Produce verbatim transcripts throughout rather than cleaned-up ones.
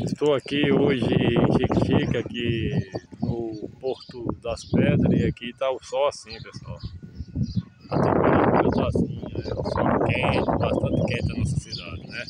Estou aqui hoje em Xique-Xique, aqui no Porto das Pedras, e aqui está o sol assim, pessoal. A temperatura está assim, é, o sol quente, bastante quente na nossa cidade, né?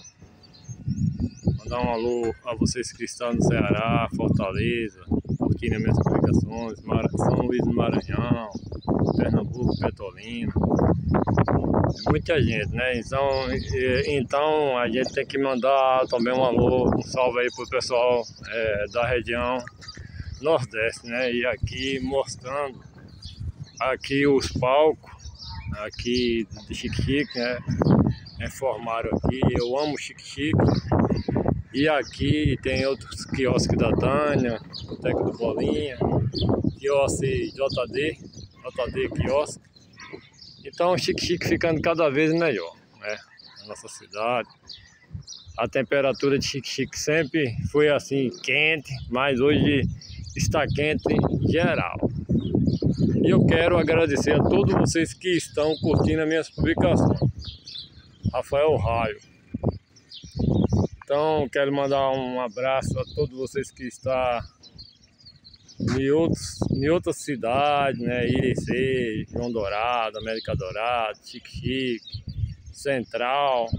Mandar um alô a vocês que estão no Ceará, Fortaleza, curtindo as minhas publicações, São Luís do Maranhão, Pernambuco, Petrolina. Muita gente, né? Então, então a gente tem que mandar também um alô, um salve aí pro pessoal é, da região Nordeste, né? E aqui mostrando aqui os palcos aqui de Xique-Xique, né? Informaram aqui, eu amo Xique-Xique. E aqui tem outros quiosques da Tânia, Boteco do Bolinha, quiosque J D, J D quiosque. Então, Xique-Xique ficando cada vez melhor, né? Na nossa cidade. A temperatura de Xique-Xique sempre foi assim, quente, mas hoje está quente geral. E eu quero agradecer a todos vocês que estão curtindo as minhas publicações. Rafael Raio. Então, quero mandar um abraço a todos vocês que estão em, outros, em outras cidades, né? Irecê, João Dourado, América Dourado, Xique-Xique, Central,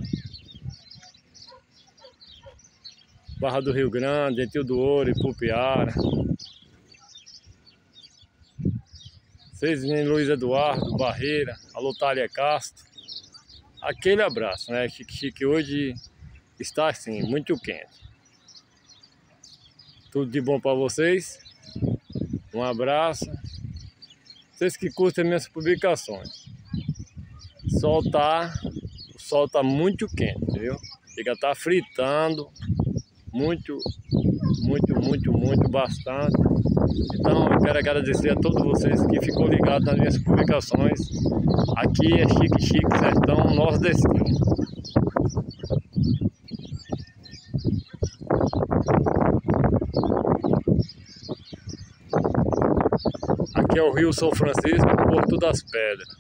Barra do Rio Grande, Gentil do Ouro, Ipupiara. Vocês em Luiz Eduardo, Barreira, alô Thalia Castro. Aquele abraço, né? Xique-Xique hoje está assim, muito quente. Tudo de bom para vocês. Um abraço. Vocês que curtem minhas publicações. O sol tá, o sol tá muito quente, viu? Chega a tá fritando muito, muito, muito, muito, bastante. Então eu quero agradecer a todos vocês que ficou ligado nas minhas publicações. Aqui é Xique-Xique, sertão nordestino. Aqui é o Rio São Francisco, Porto das Pedras.